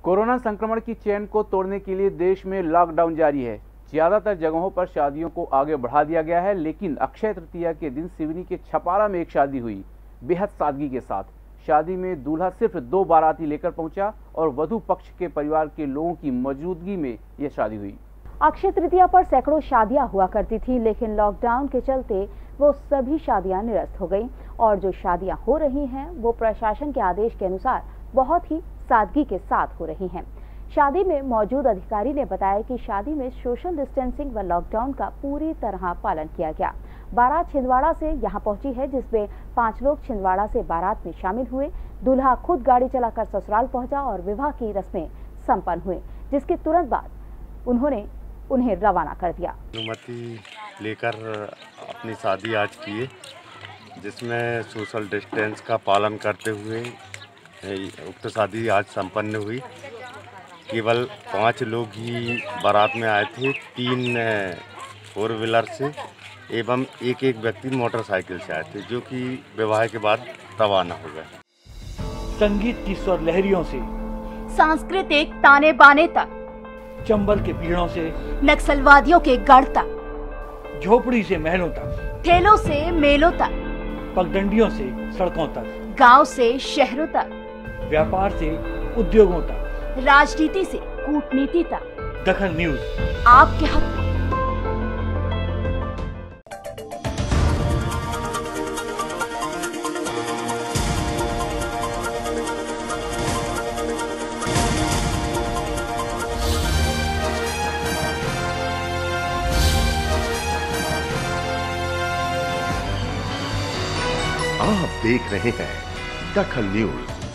Corona संक्रमण की chain को तोड़ने के लिए देश में लॉकडाउन जारी है। ज्यादातर जगहों पर शादियों को आगे बढ़ा दिया गया है, लेकिन अक्षय तृतीया के दिन सिवनी के छपारा में एक शादी हुई बेहद सादगी के साथ। शादी में दूल्हा सिर्फ 2 बाराती लेकर पहुंचा और वधू पक्ष के परिवार के लोगों की मौजूदगी में यह शादी हुई। अक्षय तृतीया पर सैकड़ों शादियां हुआ करती थी, लेकिन लॉकडाउन के चलते वो सभी शादियां निरस्त हो गईं और जो शादियां हो रही हैं वो प्रशासन के आदेश के अनुसार बहुत ही सादगी के साथ हो रही हैं। शादी में मौजूद अधिकारी ने बताया कि शादी में सोशल डिस्टेंसिंग व लॉकडाउन का पूरी तरह पालन किया गया। बारात छिंदवाड़ा से यहां पहुंची है, जिसमें 5 लोग छिंदवाड़ा से बारात में शामिल हुए। दूल्हा खुद गाड़ी चलाकर ससुराल पहुंचा और विवाह की रस्में संपन्न हुई, जिसके तुरंत बाद उन्होंने उन्हें रवाना कर दिया। अनुमति लेकर अपनी शादी आज की है, जिसमें सोशल डिस्टेंस का पालन करते हुए उक्त शादी आज संपन्न हुई। केवल 5 लोग ही बारात में आए थे, 3 4 व्हीलर से एवं एक व्यक्ति मोटरसाइकिल से आए थे, जो कि विवाह के बाद रवाना हो गए। संगीत की स्वर लहरियों से सांस्कृतिक ताने बाने तक, चंबल के पीड़ों से नक्सलवादियों के गढ़ तक, झोपड़ी से महलों तक, ठेलों से मेलों तक, पगडंडियों से सड़कों तक, गांव से शहरों तक, व्यापार से उद्योगों तक, राजनीति से कूटनीति तक, दखल न्यूज आपके हक में। आप देख रहे हैं दखल न्यूज।